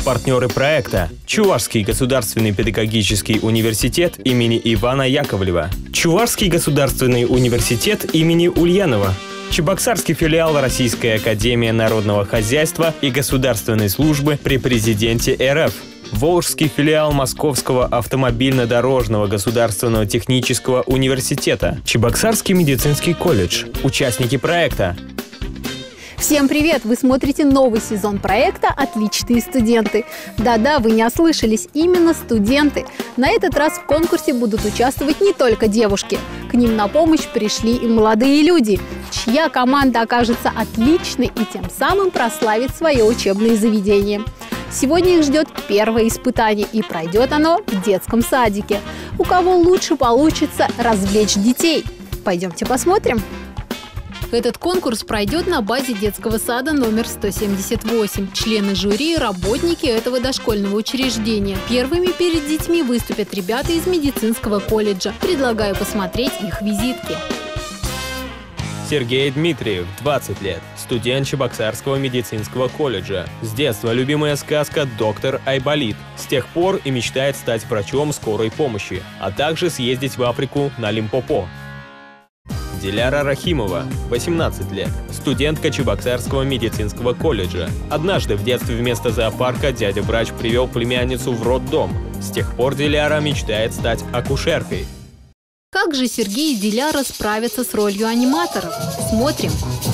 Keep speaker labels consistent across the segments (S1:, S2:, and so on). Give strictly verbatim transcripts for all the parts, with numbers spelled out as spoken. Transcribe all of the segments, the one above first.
S1: Партнеры проекта – Чувашский государственный педагогический университет имени Ивана Яковлева, Чувашский государственный университет имени Ульянова, Чебоксарский филиал Российской академии народного хозяйства и государственной службы при президенте эр эф, Волжский филиал Московского автомобильно-дорожного государственного технического университета, Чебоксарский медицинский колледж. Участники проекта.
S2: Всем привет! Вы смотрите новый сезон проекта «Отличные студенты». Да-да, вы не ослышались, именно студенты. На этот раз в конкурсе будут участвовать не только девушки. К ним на помощь пришли и молодые люди, чья команда окажется отличной и тем самым прославит свое учебное заведение. Сегодня их ждет первое испытание, и пройдет оно в детском садике. У кого лучше получится развлечь детей? Пойдемте посмотрим. Этот конкурс пройдет на базе детского сада номер сто семьдесят восемь. Члены жюри – работники этого дошкольного учреждения. Первыми перед детьми выступят ребята из медицинского колледжа. Предлагаю посмотреть их визитки.
S1: Сергей Дмитриев, двадцать лет, студент Чебоксарского медицинского колледжа. С детства любимая сказка «Доктор Айболит». С тех пор и мечтает стать врачом скорой помощи, а также съездить в Африку на Лимпопо. Диляра Рахимова, восемнадцать лет, студентка Чебоксарского медицинского колледжа. Однажды в детстве вместо зоопарка дядя-врач привел племянницу в роддом. С тех пор Диляра мечтает стать акушеркой.
S2: Как же Сергей и Диляра справятся с ролью аниматоров? Смотрим.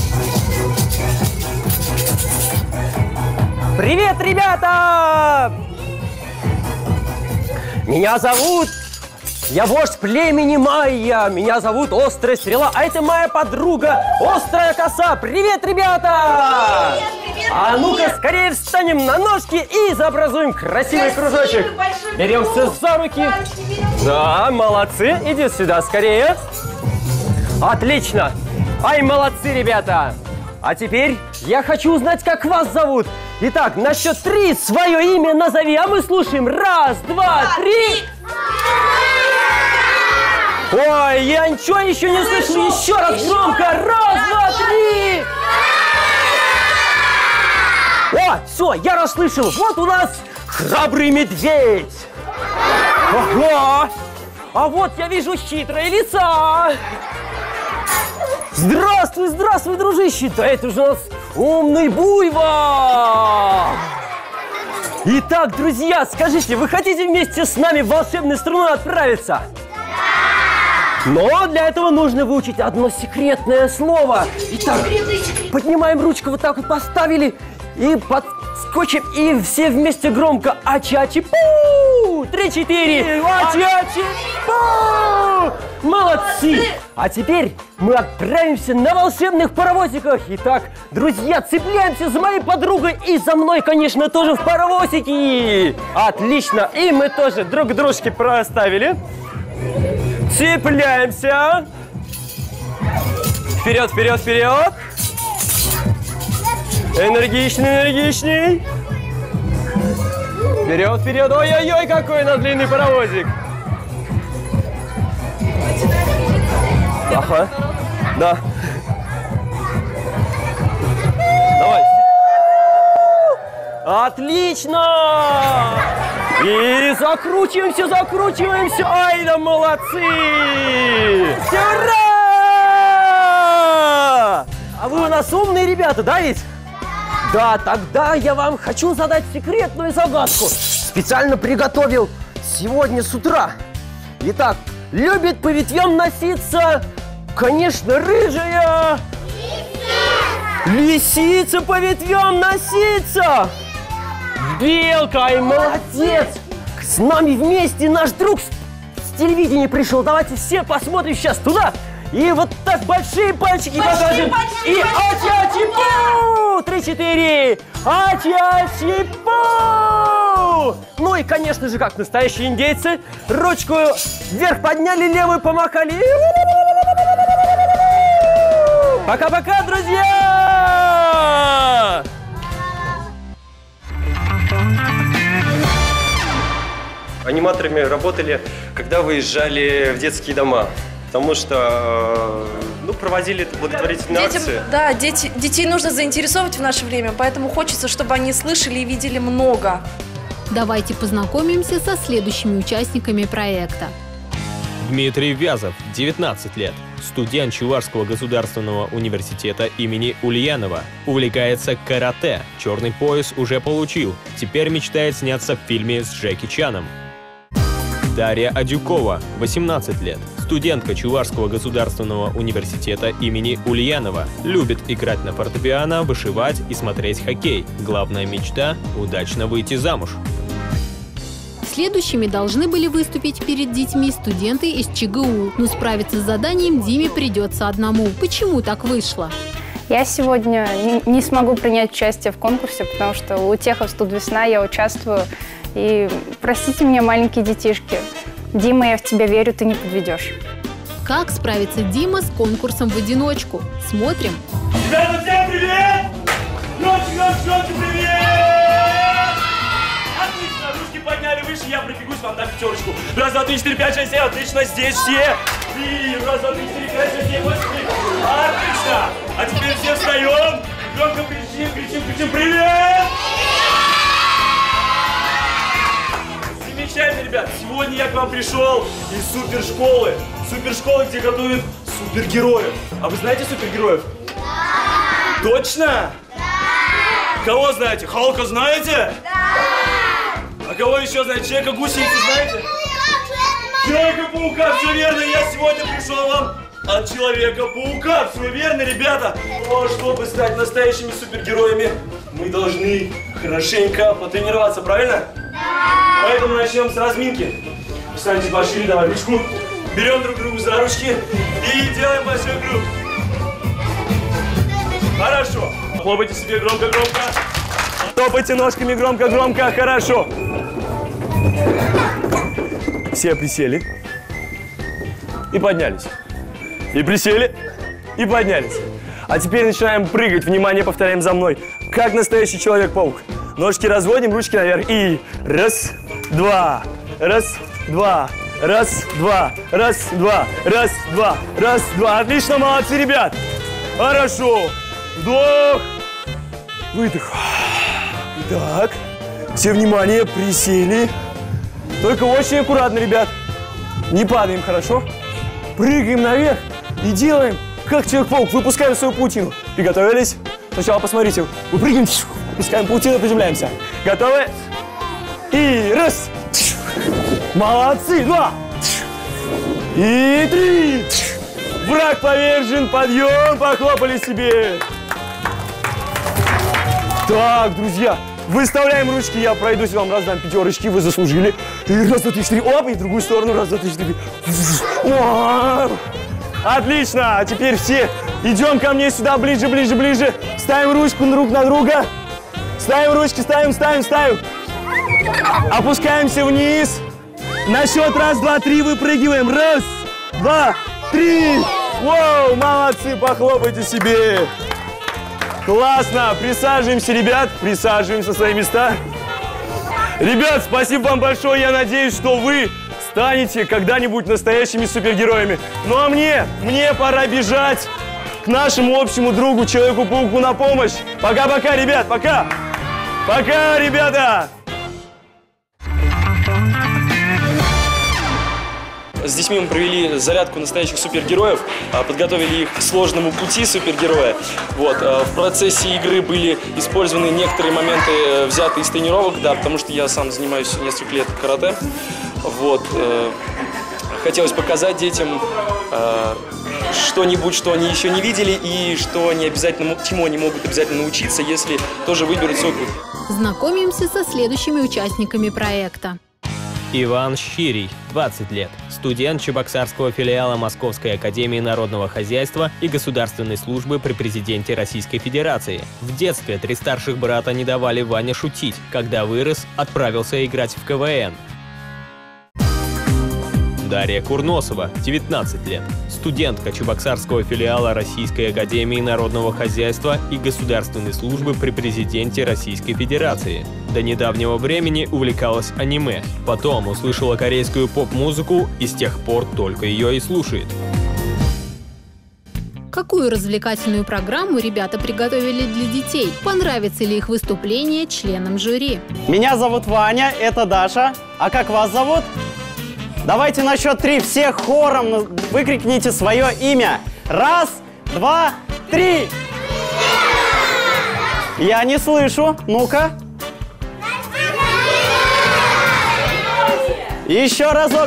S3: Привет, ребята! Меня зовут... Я вождь племени Майя. Меня зовут Острая Стрела, а это моя подруга Острая Коса. Привет, ребята! Привет, привет, а ну-ка, скорее встанем на ножки и изобразуем красивый Красивый, кружочек. Беремся за руки. Да, молодцы. Иди сюда скорее. Отлично. Ай, молодцы, ребята. А теперь я хочу узнать, как вас зовут. Итак, на счет три свое имя назови, а мы слушаем. Раз, два, три. Ой, я ничего еще не слышу. Еще раз громко. Раз, два, три. О, все, я расслышал. Вот у нас храбрый медведь. Ага. А вот я вижу хитрая лиса. Здравствуй, здравствуй, дружище. Да это же у нас умный буйвол. Итак, друзья, скажите, вы хотите вместе с нами в волшебную страну отправиться? Но для этого нужно выучить одно секретное слово. Итак, поднимаем ручку, вот так вот поставили и подскочим, и все вместе громко ачачи-пу! Три-четыре! Ачачи-пу! Молодцы! А теперь мы отправимся на волшебных паровозиках. Итак, друзья, цепляемся за моей подругой и за мной, конечно, тоже в паровозики. Отлично! И мы тоже друг дружке проставили. Цепляемся. Вперед, вперед, вперед. Энергичней, энергичней. Вперед, вперед. Ой-ой-ой, какой у нас длинный паровозик. Ага. Да. Давай. Отлично! И закручиваемся, закручиваемся. Ай, да молодцы! Ура! А вы у нас умные ребята, да ведь? Да, тогда я вам хочу задать секретную загадку. Специально приготовил сегодня с утра. Итак, любит по ветвям носиться, конечно, рыжая. Лисица! Лисица по ветвям носиться. Белка, ай, молодец! С нами вместе наш друг с, с телевидения пришел. Давайте все посмотрим сейчас туда. И вот так большие пальчики покажем. И ачачи-пу! Три-четыре. Ачачи-пу! Ну и, конечно же, как настоящие индейцы, ручку вверх подняли, левую помахали. Пока-пока, друзья! Аниматорами работали, когда выезжали в детские дома, потому что, ну, проводили благотворительные
S4: Детям,
S3: акции.
S4: Да, дети, детей нужно заинтересовать в наше время, поэтому хочется, чтобы они слышали и видели много.
S2: Давайте познакомимся со следующими участниками проекта.
S1: Дмитрий Вязов, девятнадцать лет, студент Чувашского государственного университета имени Ульянова. Увлекается карате, черный пояс уже получил, теперь мечтает сняться в фильме с Джеки Чаном. Дарья Адюкова, восемнадцать лет, студентка Чувашского государственного университета имени Ульянова. Любит играть на фортепиано, вышивать и смотреть хоккей. Главная мечта – удачно выйти замуж.
S2: Следующими должны были выступить перед детьми студенты из ЧГУ. Но справиться с заданием Диме придется одному. Почему так вышло?
S5: Я сегодня не, не смогу принять участие в конкурсе, потому что у Техов «Студвесна» я участвую. И простите меня, маленькие детишки. Дима, я в тебя верю, ты не подведешь.
S2: Как справится Дима с конкурсом в одиночку? Смотрим.
S6: Ребята, всем привет! Громче, громче, громче, привет! Отлично, ручки подняли выше, я пробегусь вам на пятерочку. Раз, два, три, четыре, пять, шесть, семь, отлично, здесь все. И раз, два, три, четыре, пять, шесть, семь, восемь, три. Отлично! А теперь все встаем, громко кричим, кричим, кричим, привет! Замечательно, ребят, сегодня я к вам пришел из супершколы. Супершколы, где готовят супергероев. А вы знаете супергероев? Да! Точно? Да! Кого знаете? Халка знаете? Да! А кого еще знаете? Человека-гусеницу знаете? Человека-паука, все верно, я сегодня пришел вам от Человека-паука, все верно, ребята? Но чтобы стать настоящими супергероями, мы должны хорошенько потренироваться, правильно? Да! Поэтому начнем с разминки. Встаньте пошире, давай ручку. Берем друг друга за ручки и делаем большой круг. Хорошо. Хлопайте себе громко-громко. Топайте ножками громко-громко. Хорошо. Все присели. И поднялись. И присели. И поднялись. А теперь начинаем прыгать. Внимание, повторяем за мной. Как настоящий Человек-паук. Ножки разводим, ручки наверх. И раз, два, раз, два. Раз, два, раз, два, раз, два, раз, два. Отлично, молодцы, ребят. Хорошо. Вдох. Выдох. Так. Все внимание, присели. Только очень аккуратно, ребят. Не падаем, хорошо? Прыгаем наверх и делаем, как Человек-паук. Выпускаем свою паутину. Приготовились? Сначала посмотрите. Выпрыгиваем, выпускаем паутину, приземляемся. Готовы? И раз. Молодцы! Два! И три! Враг повержен! Подъем! Похлопали себе! Так, друзья, выставляем ручки, я пройдусь, вам раздам пятерочки, вы заслужили. И раз, два, три, четыре, оп, и в другую сторону, раз, два, три, четыре. Отлично! А теперь все идем ко мне сюда, ближе, ближе, ближе. Ставим ручку друг на друга. Ставим ручки, ставим, ставим, ставим. Опускаемся вниз. На счет раз, два, три выпрыгиваем. Раз, два, три. Воу, молодцы, похлопайте себе. Классно. Присаживаемся, ребят. Присаживаемся на свои места. Ребят, спасибо вам большое. Я надеюсь, что вы станете когда-нибудь настоящими супергероями. Ну а мне, мне пора бежать к нашему общему другу Человеку-пауку на помощь. Пока-пока, ребят, пока. Пока, ребята. С детьми мы провели зарядку настоящих супергероев, подготовили их к сложному пути супергероя. Вот. В процессе игры были использованы некоторые моменты, взятые из тренировок, да, потому что я сам занимаюсь несколько лет карате. Вот. Хотелось показать детям что-нибудь, что они еще не видели, и что они обязательно, чему они могут обязательно научиться, если тоже выберут свой путь.
S2: Знакомимся со следующими участниками проекта.
S1: Иван Щирий, двадцать лет, студент Чебоксарского филиала Московской академии народного хозяйства и государственной службы при президенте Российской Федерации. В детстве три старших брата не давали Ване шутить. Когда вырос, отправился играть в ка вэ эн. Дарья Курносова, девятнадцать лет, студентка Чебоксарского филиала Российской академии народного хозяйства и государственной службы при президенте Российской Федерации. До недавнего времени увлекалась аниме, потом услышала корейскую поп-музыку и с тех пор только ее и слушает.
S2: Какую развлекательную программу ребята приготовили для детей? Понравится ли их выступление членам жюри?
S7: Меня зовут Ваня, это Даша. А как вас зовут? Давайте на счет три все хором выкрикните свое имя. Раз, два, три. Я не слышу. Ну-ка. Еще разок.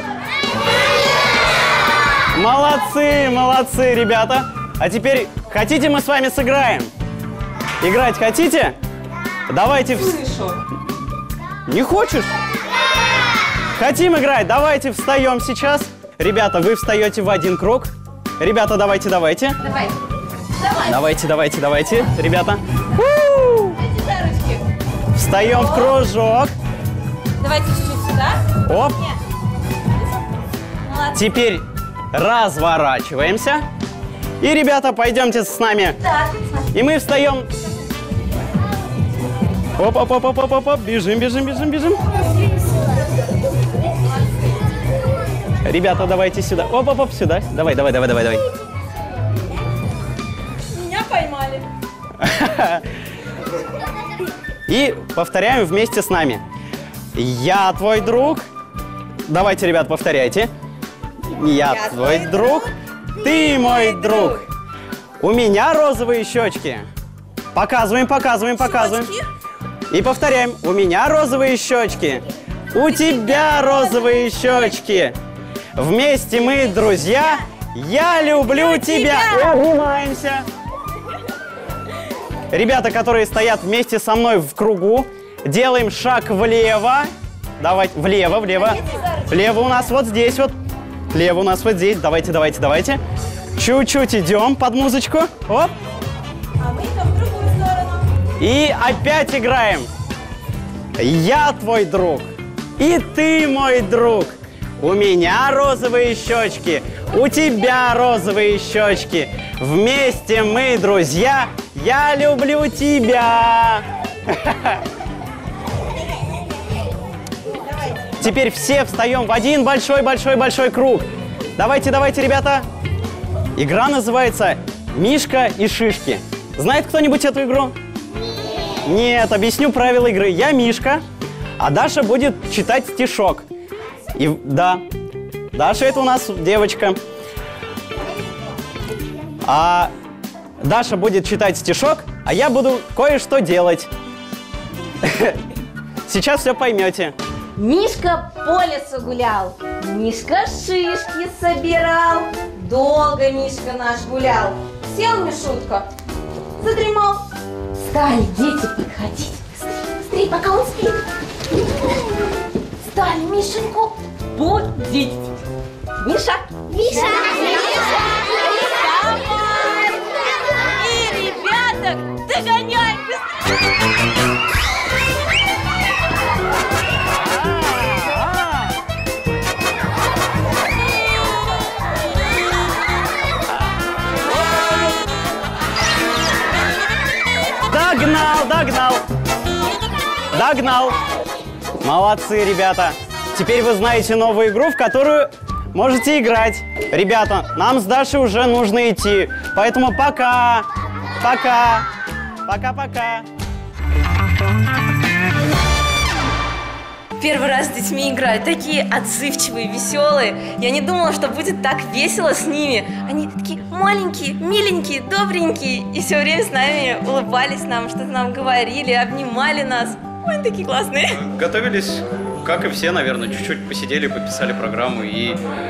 S7: Молодцы, молодцы, ребята. А теперь хотите, мы с вами сыграем? Играть хотите? Давайте...
S4: Слышу.
S7: Не хочешь? Хотим играть? Давайте встаем сейчас. Ребята, вы встаете в один круг. Ребята, давайте, давайте.
S4: Давай.
S7: Давайте, давайте, давайте, ребята. У-у-у! Встаем в кружок.
S4: Давайте чуть-чуть сюда.
S7: Оп. Теперь разворачиваемся. И, ребята, пойдемте с нами. И мы встаем. Оп-оп-оп-оп-оп-оп. Бежим, бежим, бежим, бежим. Ребята, давайте сюда. Оп-оп-оп, сюда. Давай, давай, давай, давай, давай.
S4: Меня поймали.
S7: И повторяем вместе с нами. Я твой друг. Давайте, ребят, повторяйте. Я, Я твой друг. Ты мой друг. У меня розовые щечки. Показываем, показываем, показываем. И повторяем. У меня розовые щечки. У тебя розовые щечки. Вместе мы друзья. Я люблю тебя. И обнимаемся. Ребята, которые стоят вместе со мной в кругу, делаем шаг влево. Давайте, влево, влево. Влево у нас вот здесь вот. Влево у нас вот здесь. Давайте, давайте, давайте. Чуть-чуть идем под музычку. Оп.
S4: А мы идем в другую сторону.
S7: И опять играем. Я твой друг. И ты мой друг. У меня розовые щечки. У тебя розовые щечки. Вместе мы друзья. Я люблю тебя. Теперь все встаем в один большой-большой-большой круг. Давайте, давайте, ребята. Игра называется «Мишка и шишки». Знает кто-нибудь эту игру? Нет, объясню правила игры. Я Мишка, а Даша будет читать стишок. И да, Даша это у нас девочка. А Даша будет читать стишок, а я буду кое-что делать. Сейчас все поймете.
S8: Мишка по лесу гулял, Мишка шишки собирал. Долго Мишка наш гулял. Сел Мишутка, задремал. Стали дети подходить. Быстрее, быстрее, пока он спит. Стали Мишеньку будить. Миша! Миша! Миша!
S4: И, ребята, догоняй быстрее!
S7: Догнал, догнал. Догнал. Молодцы, ребята. Теперь вы знаете новую игру, в которую можете играть. Ребята, нам с Дашей уже нужно идти. Поэтому пока. Пока. Пока-пока.
S4: Первый раз с детьми играю. Такие отзывчивые, веселые. Я не думала, что будет так весело с ними. Они такие маленькие, миленькие, добренькие. И все время с нами улыбались нам, что-то нам говорили, обнимали нас. Ой, они такие классные.
S7: Готовились, как и все, наверное. Чуть-чуть посидели, подписали программу и...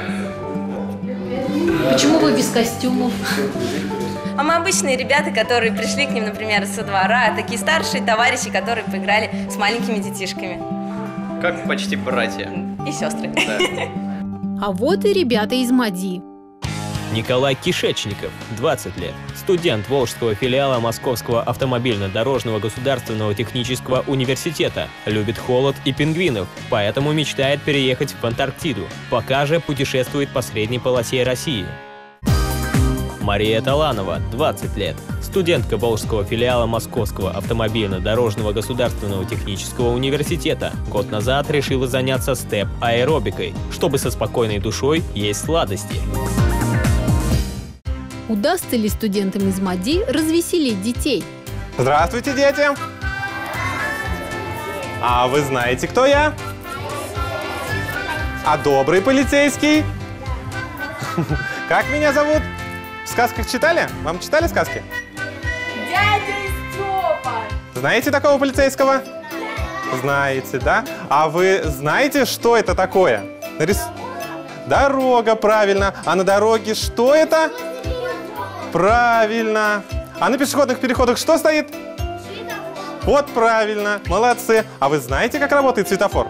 S2: Почему вы без костюмов?
S4: А мы обычные ребята, которые пришли к ним, например, со двора. Такие старшие товарищи, которые поиграли с маленькими детишками.
S7: Как почти братья.
S4: И сестры.
S7: Да.
S2: А вот и ребята из МАДИ.
S1: Николай Кишечников, двадцать лет, студент Волжского филиала Московского автомобильно-дорожного государственного технического университета, любит холод и пингвинов, поэтому мечтает переехать в Антарктиду, пока же путешествует по средней полосе России. Мария Таланова, двадцать лет, студентка Волжского филиала Московского автомобильно-дорожного государственного технического университета, год назад решила заняться степ-аэробикой, чтобы со спокойной душой есть сладости.
S2: Удастся ли студентам из МАДИ развеселить детей?
S9: Здравствуйте, дети! А вы знаете, кто я? А добрый полицейский? Как меня зовут? В сказках читали? Вам читали сказки?
S4: Дядя Степа!
S9: Знаете такого полицейского? Знаете, да? А вы знаете, что это такое? Нарис... Дорога, правильно. А на дороге что это? Правильно. А на пешеходных переходах что стоит? Вот правильно. Молодцы. А вы знаете, как работает светофор?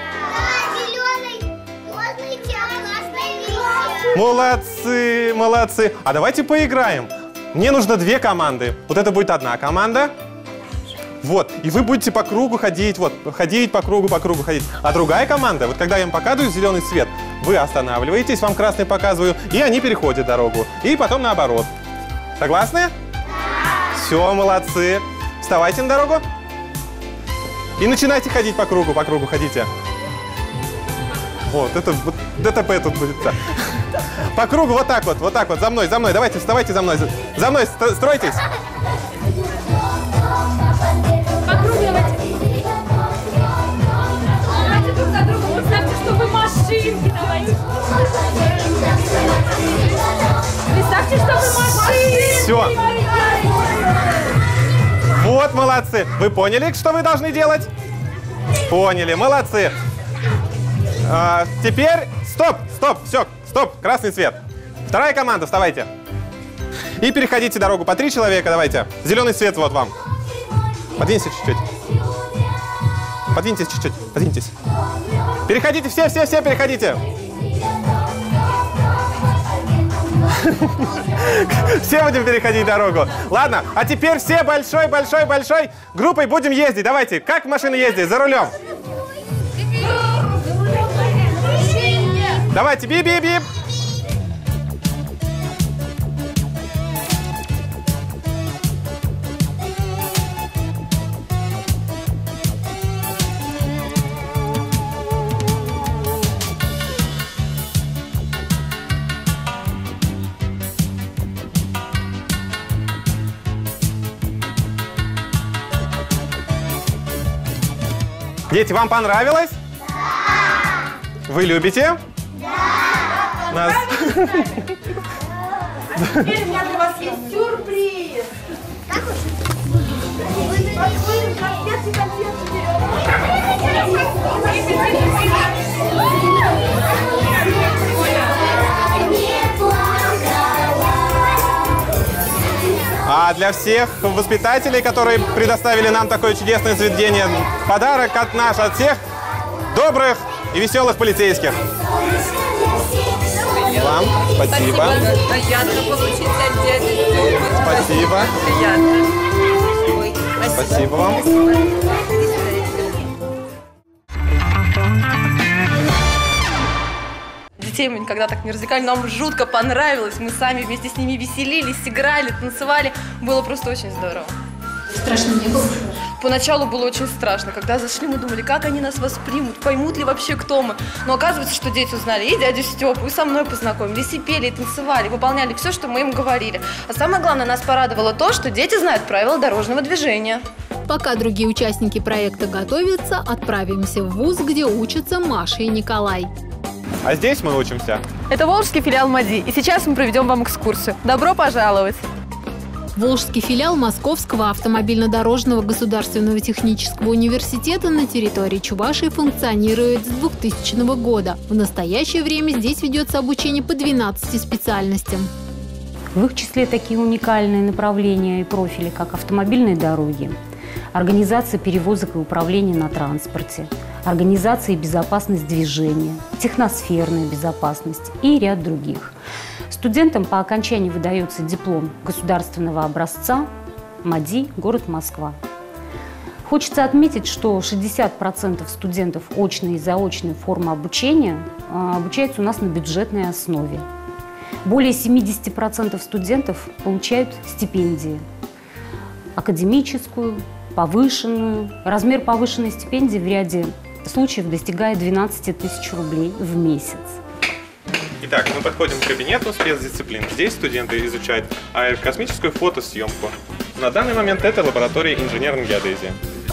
S9: Молодцы, молодцы. А давайте поиграем. Мне нужно две команды. Вот это будет одна команда. Вот. И вы будете по кругу ходить. Вот. Ходить по кругу, по кругу ходить. А другая команда, вот когда я им показываю зеленый свет, вы останавливаетесь, вам красный показываю, и они переходят дорогу. И потом наоборот. Согласны? Да. Все, молодцы. Вставайте на дорогу. И начинайте ходить по кругу, по кругу ходите. Вот, это вот, ДТП тут будет. По кругу вот так вот, вот так вот, за мной, за мной. Давайте, вставайте за мной. За мной стройтесь.
S4: По кругу давайте. Давайте друг за другом. Представьте, что вы машинки, давайте. Представьте, что вы машинки.
S9: Все. Вот, молодцы. Вы поняли, что вы должны делать? Поняли, молодцы. А, теперь стоп, стоп, все, стоп, красный цвет. Вторая команда, вставайте. И переходите дорогу по три человека, давайте. Зеленый свет вот вам. Подвиньтесь чуть-чуть. Подвиньтесь чуть-чуть, подвиньтесь. Переходите, все, все, все, переходите. Все будем переходить дорогу. Ладно, а теперь все большой, большой, большой группой будем ездить. Давайте, как машины ездить? За рулем. Давайте, бип-бип-бип. Дети, вам понравилось? Да! Вы любите? Да! Нас...
S4: А теперь у меня для вас есть сюрприз.
S9: А для всех воспитателей, которые предоставили нам такое чудесное заведение, подарок от нас, от всех добрых и веселых полицейских. Вам спасибо.
S4: Приятно получить от дяди.
S9: Спасибо.
S4: Приятно.
S9: Спасибо вам.
S4: Детей мы никогда так не развлекали, нам жутко понравилось. Мы сами вместе с ними веселились, играли, танцевали. Было просто очень здорово.
S2: Страшно не было?
S4: Поначалу было очень страшно. Когда зашли, мы думали, как они нас воспримут, поймут ли вообще, кто мы. Но оказывается, что дети узнали и дядю Степу, и со мной познакомились, и пели, и танцевали, выполняли все, что мы им говорили. А самое главное, нас порадовало то, что дети знают правила дорожного движения.
S2: Пока другие участники проекта готовятся, отправимся в вуз, где учатся Маша и Николай.
S9: А здесь мы учимся.
S10: Это Волжский филиал МАДИ, и сейчас мы проведем вам экскурсию. Добро пожаловать!
S2: Волжский филиал Московского автомобильно-дорожного государственного технического университета на территории Чувашии функционирует с двухтысячного года. В настоящее время здесь ведется обучение по двенадцати специальностям.
S11: В их числе такие уникальные направления и профили, как автомобильные дороги, организация перевозок и управления на транспорте, организация и безопасность движения, техносферная безопасность и ряд других. Студентам по окончании выдается диплом государственного образца МАДИ, город Москва. Хочется отметить, что шестьдесят процентов студентов очной и заочной формы обучения обучаются у нас на бюджетной основе. Более семидесяти процентов студентов получают стипендии. Академическую, повышенную. Размер повышенной стипендии в ряде случаев достигает двенадцати тысяч рублей в месяц.
S9: Итак, мы подходим к кабинету спецдисциплин. Здесь студенты изучают аэрокосмическую фотосъемку. На данный момент это лаборатория инженерной геодезии.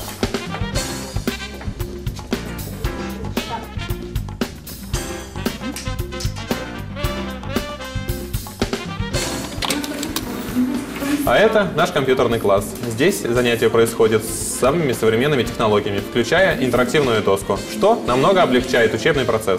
S9: А это наш компьютерный класс. Здесь занятия происходят с самыми современными технологиями, включая интерактивную доску, что намного облегчает учебный процесс.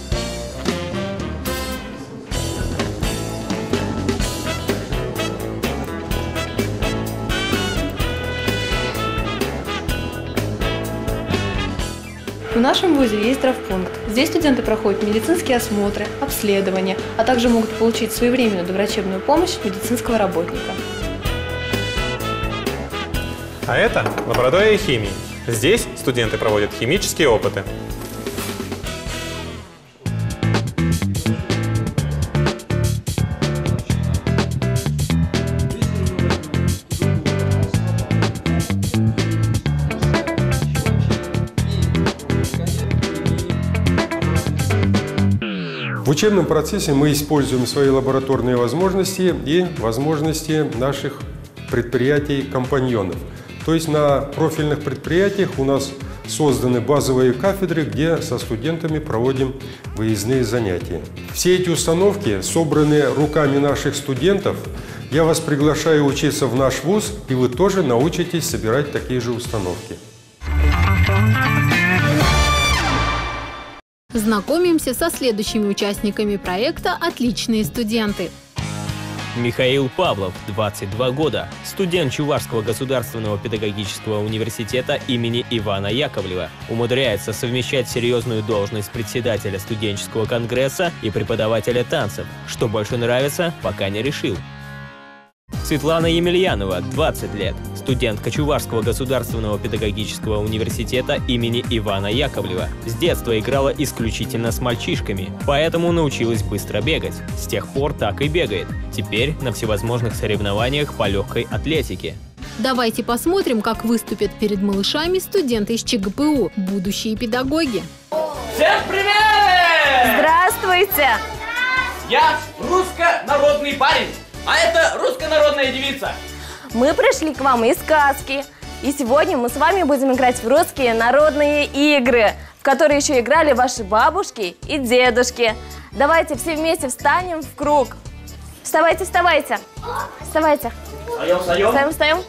S10: В нашем вузе есть травмпункт. Здесь студенты проходят медицинские осмотры, обследования, а также могут получить своевременную доврачебную помощь медицинского работника.
S9: А это лаборатория химии. Здесь студенты проводят химические опыты.
S12: В учебном процессе мы используем свои лабораторные возможности и возможности наших предприятий-компаньонов. То есть на профильных предприятиях у нас созданы базовые кафедры, где со студентами проводим выездные занятия. Все эти установки собраны руками наших студентов. Я вас приглашаю учиться в наш вуз, и вы тоже научитесь собирать такие же установки.
S2: Знакомимся со следующими участниками проекта «Отличные студенты».
S1: Михаил Павлов, двадцать два года, студент Чувашского государственного педагогического университета имени Ивана Яковлева. Умудряется совмещать серьезную должность председателя студенческого конгресса и преподавателя танцев. Что больше нравится, пока не решил. Светлана Емельянова, двадцать лет, студентка Чувашского государственного педагогического университета имени Ивана Яковлева. С детства играла исключительно с мальчишками, поэтому научилась быстро бегать. С тех пор так и бегает. Теперь на всевозможных соревнованиях по легкой атлетике.
S2: Давайте посмотрим, как выступят перед малышами студенты из ЧГПУ, будущие педагоги.
S13: Всем привет!
S14: Здравствуйте!
S13: Я русско-народный парень. А это русская девица.
S14: Мы пришли к вам из сказки. И сегодня мы с вами будем играть в русские народные игры, в которые еще играли ваши бабушки и дедушки. Давайте все вместе встанем в круг. Вставайте, вставайте. Вставайте.
S13: Встаем, встаем.
S14: Встаем, встаем.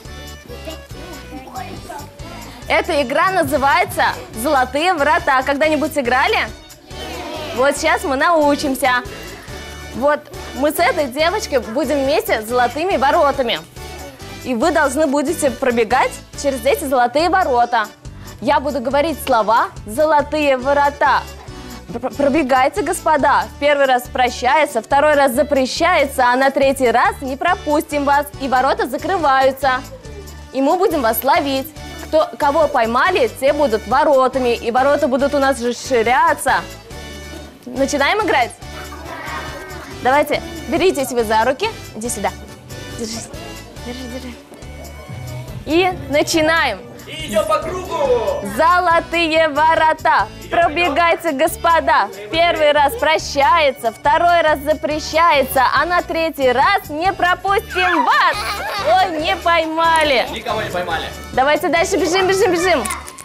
S14: Эта игра называется «Золотые врата». Когда-нибудь играли? Вот сейчас мы научимся. Вот мы с этой девочкой будем вместе с золотыми воротами. И вы должны будете пробегать через эти золотые ворота. Я буду говорить слова «золотые ворота». Пробегайте, господа. Первый раз прощается, второй раз запрещается, а на третий раз не пропустим вас. И ворота закрываются. И мы будем вас ловить. Кто, кого поймали, те будут воротами. И ворота будут у нас расширяться. Начинаем играть? Давайте, беритесь вы за руки. Иди сюда. Держись. Держи, держи. И начинаем.
S13: И идем по кругу.
S14: Золотые ворота. Пробегайте, господа. Первый раз прощается, второй раз запрещается, а на третий раз не пропустим вас. Ой, не поймали.
S13: Никого не поймали.
S14: Давайте дальше бежим, бежим, бежим.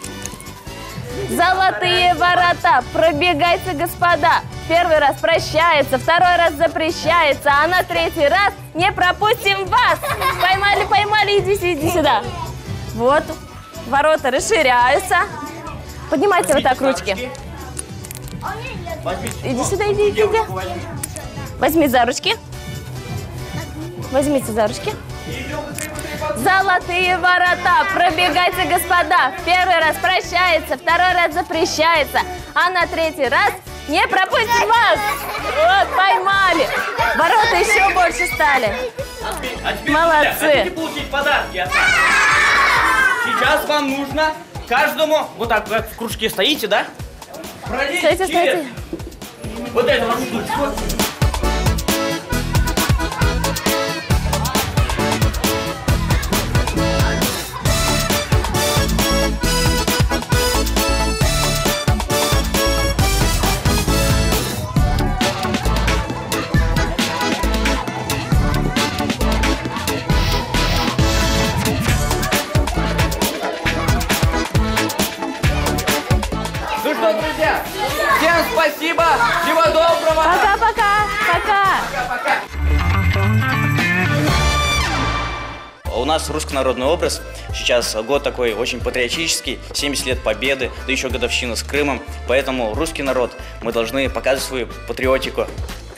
S14: Золотые ворота. Пробегайте, господа. Первый раз прощается, второй раз запрещается, а на третий раз не пропустим вас. Поймали, поймали, иди, иди сюда. Вот, ворота расширяются. Поднимайте вот так ручки. Иди сюда, иди, иди, иди. Возьми за ручки. Возьмите за ручки. Золотые ворота. Пробегайте, господа. Первый раз прощается, второй раз запрещается, а на третий раз не пропустим вас. Вот, поймали. Ворота еще больше стали.
S13: А теперь,
S14: молодцы.
S13: Хотите получить подарки от нас? Сейчас вам нужно каждому, вот так как в кружке стоите, да? Пролезть
S14: Стойте,
S13: через
S14: стойте.
S13: вот эту вот штучку. спасибо. Всего доброго.
S14: Пока-пока. Пока.
S13: Пока-пока.
S15: У нас русский народный образ. Сейчас год такой очень патриотический, семьдесят лет Победы, да еще годовщина с Крымом. Поэтому русский народ, мы должны показывать свою патриотику.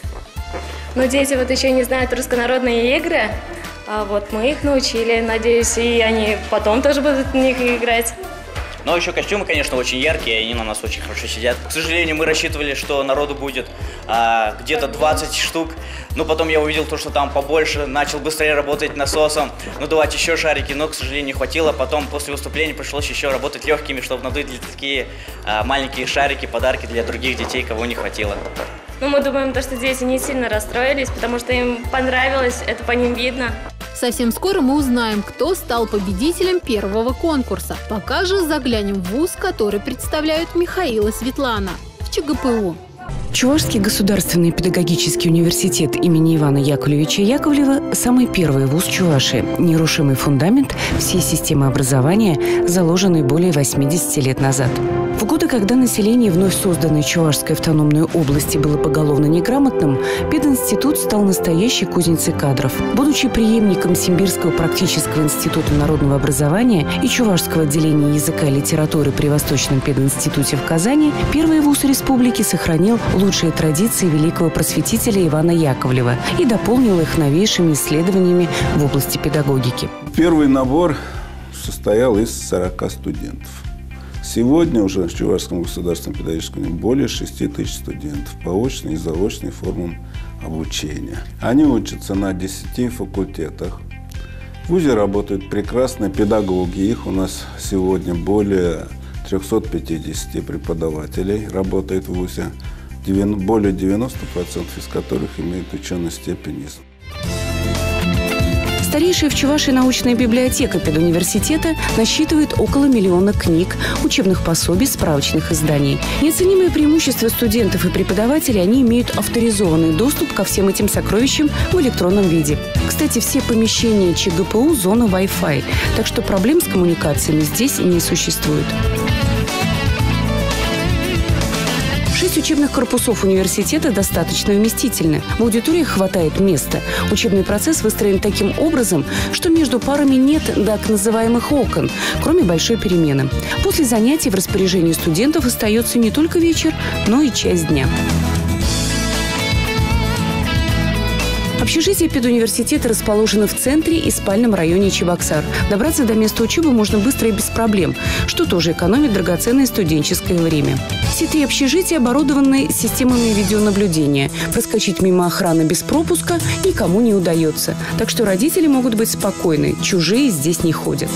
S16: Но дети вот еще не знают руссконародные игры, а вот мы их научили, надеюсь, и они потом тоже будут в них играть.
S15: Но еще костюмы, конечно, очень яркие, и они на нас очень хорошо сидят. К сожалению, мы рассчитывали, что народу будет а, где-то двадцать штук. Но потом я увидел то, что там побольше, начал быстрее работать насосом, надувать еще шарики, но, к сожалению, не хватило. Потом после выступления пришлось еще работать легкими, чтобы надуть такие а, маленькие шарики, подарки для других детей, кого не хватило.
S16: Ну, мы думаем, то, что дети не сильно расстроились, потому что им понравилось, это по ним видно.
S2: Совсем скоро мы узнаем, кто стал победителем первого конкурса. Пока же заглянем в вуз, который представляют Михаил и Светлана в ЧГПУ.
S17: Чувашский государственный педагогический университет имени Ивана Яковлевича Яковлева – самый первый вуз Чувашии, нерушимый фундамент всей системы образования, заложенный более восьмидесяти лет назад. В годы, когда население вновь созданной Чувашской автономной области было поголовно неграмотным, пединститут стал настоящей кузницей кадров. Будучи преемником Симбирского практического института народного образования и Чувашского отделения языка и литературы при Восточном пединституте в Казани, первый вуз республики сохранил лучшие традиции великого просветителя Ивана Яковлева и дополнил их новейшими исследованиями в области педагогики.
S18: Первый набор состоял из сорока студентов. Сегодня уже в Чувашском государственном педагогическом университете более шести тысяч студентов по очной и заочной формам обучения. Они учатся на десяти факультетах. В вузе работают прекрасные педагоги. Их у нас сегодня более трёхсот пятидесяти преподавателей работает в вузе, более девяноста процентов из которых имеют ученую степень из.
S17: Старейшая в Чувашии научная библиотека педуниверситета насчитывает около миллиона книг, учебных пособий, справочных изданий. Неоценимое преимущество студентов и преподавателей – они имеют авторизованный доступ ко всем этим сокровищам в электронном виде. Кстати, все помещения ЧГПУ – зона Wi-Fi, так что проблем с коммуникациями здесь не существует. Шесть учебных корпусов университета достаточно вместительны. В аудиториях хватает места. Учебный процесс выстроен таким образом, что между парами нет так называемых окон, кроме большой перемены. После занятий в распоряжении студентов остается не только вечер, но и часть дня. Общежитие педуниверситета расположено в центре и спальном районе Чебоксар. Добраться до места учебы можно быстро и без проблем, что тоже экономит драгоценное студенческое время. Все три общежития оборудованы системами видеонаблюдения. Проскочить мимо охраны без пропуска никому не удается. Так что родители могут быть спокойны, чужие здесь не ходят.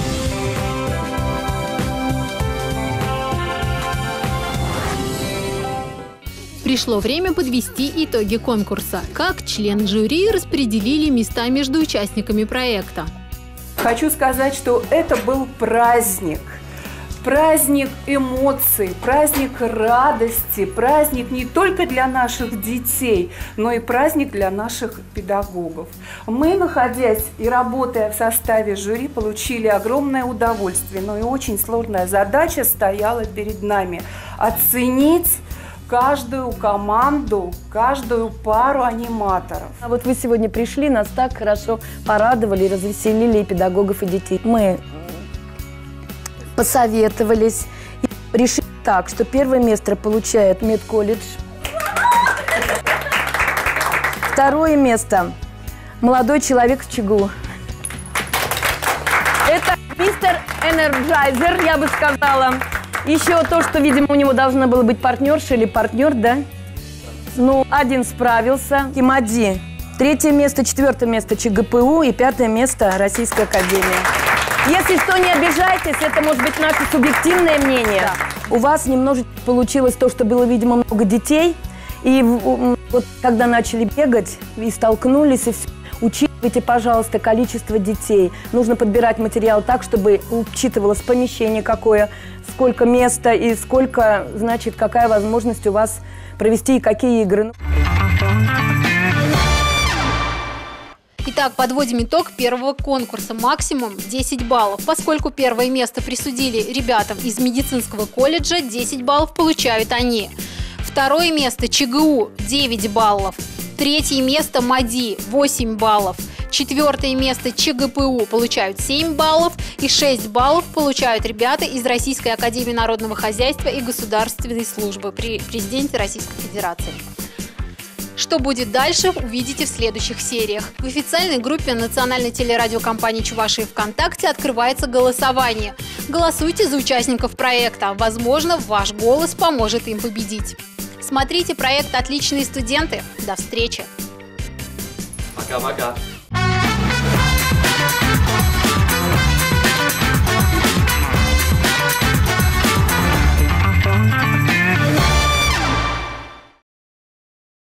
S2: Пришло время подвести итоги конкурса. Как члены жюри распределили места между участниками проекта?
S19: Хочу сказать, что это был праздник. Праздник эмоций, праздник радости, праздник не только для наших детей, но и праздник для наших педагогов. Мы, находясь и работая в составе жюри, получили огромное удовольствие, но и очень сложная задача стояла перед нами – оценить каждую команду, каждую пару аниматоров.
S20: А вот вы сегодня пришли, нас так хорошо порадовали, развеселили и педагогов, и детей. Мы посоветовались и решили так, что первое место получает медколледж. Второе место – молодой человек в ЧГУ. Это мистер Энерджайзер, я бы сказала. Еще то, что, видимо, у него должна была быть партнерша или партнер, да? Ну, один справился. Тимади. Третье место, четвертое место ЧГПУ и пятое место Российская академия. Если что, не обижайтесь, это может быть наше субъективное мнение. Да. У вас немножечко получилось то, что было, видимо, много детей. И вот когда начали бегать и столкнулись, и все, учитывайте, пожалуйста, количество детей. Нужно подбирать материал так, чтобы учитывалось помещение какое, сколько места и сколько, значит, какая возможность у вас провести и какие игры.
S2: Итак, подводим итог первого конкурса. Максимум десять баллов. Поскольку первое место присудили ребятам из медицинского колледжа, десять баллов получают они. Второе место ЧГУ – девять баллов. Третье место МАДИ – восемь баллов. Четвертое место ЧГПУ получают семь баллов. И шесть баллов получают ребята из Российской академии народного хозяйства и государственной службы при президенте Российской Федерации. Что будет дальше, увидите в следующих сериях. В официальной группе национальной телерадиокомпании Чувашии ВКонтакте открывается голосование. Голосуйте за участников проекта. Возможно, ваш голос поможет им победить. Смотрите проект «Отличные студенты». До встречи!
S3: Пока-пока!